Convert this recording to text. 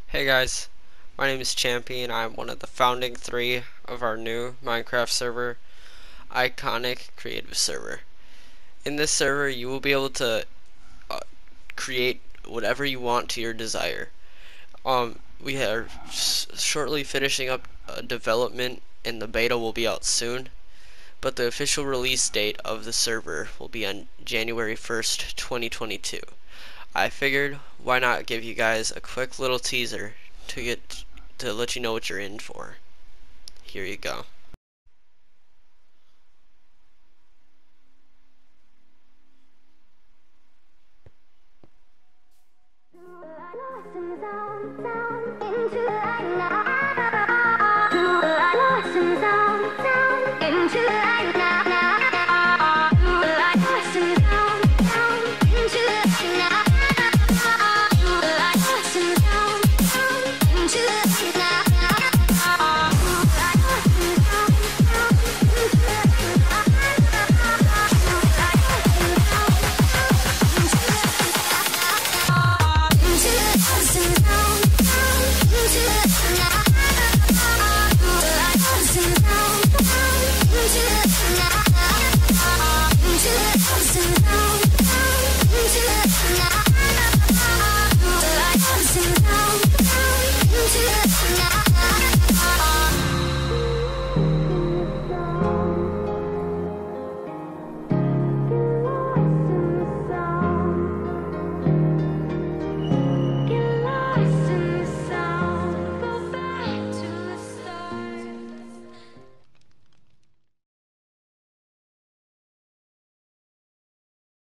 Hey guys, my name is Champy and I'm one of the founding three of our new Minecraft server, Iconic Creative Server. In this server you will be able to uh, create whatever you want to your desire. We are shortly finishing up development and the beta will be out soon, but the official release date of the server will be on January 1st, 2022. I figured why not give you guys a quick little teaser to let you know what you're in for. Here you go.